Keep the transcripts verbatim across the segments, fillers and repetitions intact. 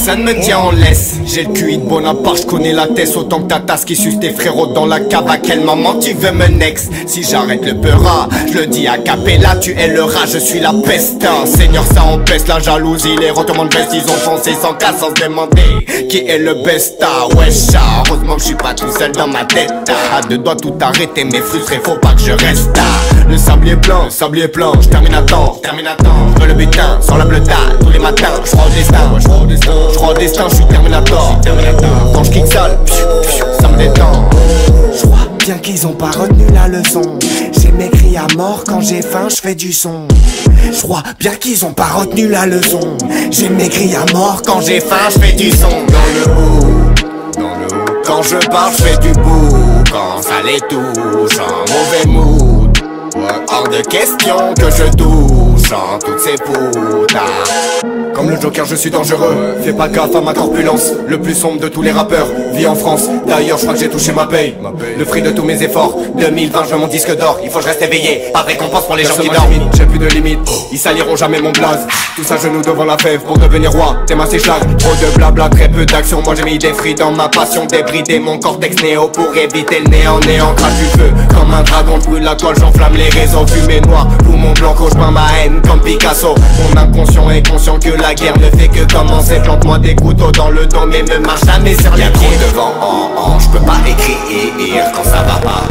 personne me tient en laisse. J'ai le Q I de Bonaparte, je connais la tête autant que ta tasse qui suce tes frérots dans la cave. À quel moment tu veux me next? Si j'arrête le peura, je le dis à Capella, tu es le rat, je suis la peste. Seigneur, ça empêche la jalousie, les retournements de veste, ils ont foncé sans cas, sans se demander qui est le besta. Ouais chat, heureusement que je suis pas tout seul dans ma tête. À deux doigts tout arrêter, mais frustré, faut pas que je reste. Le sablier blanc, le sablier blanc, je termine à temps, je termine à temps. Je veux le butin, sans la bleutade, tous les matins, je crois au destin, je crois au destin, je crois au destin, je suis terminator. Quand je kick sale, ça me détend. Je crois bien qu'ils ont pas retenu la leçon. J'ai maigri à mort, quand j'ai faim, je fais du son. Je crois bien qu'ils ont pas retenu la leçon. J'ai maigri à mort, quand j'ai faim, je fais du son. Dans le haut, dans le haut. Quand je parle, je fais du bout. Quand ça les touche, en mauvais mood. Hors de question que je touche en toutes ces poutards. Comme le Joker, je suis dangereux. Fais pas gaffe à ma corpulence. Le plus sombre de tous les rappeurs vit en France. D'ailleurs, je crois que j'ai touché ma paye. Le fruit de tous mes efforts. deux mille vingt, je veux mon disque d'or. Il faut que je reste éveillé. Pas de récompense pour les gens qui dorment. J'ai plus de limites. Ils saliront jamais mon blaze. Tous à genoux devant la fève pour devenir roi. T'es ma séchage. Trop de blabla, très peu d'action. Moi j'ai mis des fruits dans ma passion. Débrider mon cortex néo pour éviter le néant. Néant crache du feu. Comme un dragon brûle la toile, j'enflamme les réseaux. Fumée noire, poumon blanc, cauchemar ma haine comme Picasso. Mon inconscient est conscient que la guerre ne fait que commencer. Plante-moi des couteaux dans le dos mais me marche jamais sur les pieds. Devant en en, je peux pas écrire quand ça va pas.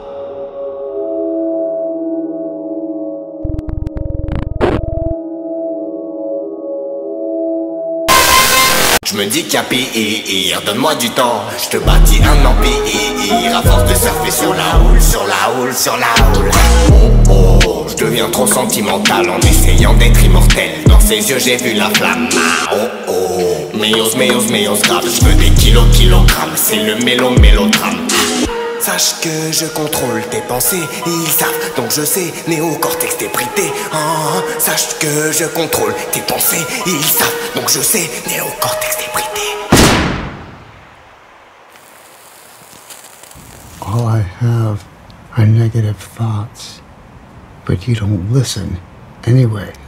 Je me dis qu'à pire, donne-moi du temps. Je te bâtis un empire à force de surfer sur la houle, sur la houle, sur la houle. Oh oh, je deviens trop sentimental en essayant d'être immortel. Dans ses yeux j'ai vu la flamme. Oh oh, méos, méos, méos grave. Je veux des kilos, kilogrammes. C'est le mélo, mélodrame. Sache que je contrôle tes pensées, ils savent, donc je sais, néocortex débridé. Ah, sache que je contrôle tes pensées, ils savent, donc je sais, néocortex débridé. All I have are negative thoughts, but you don't listen anyway.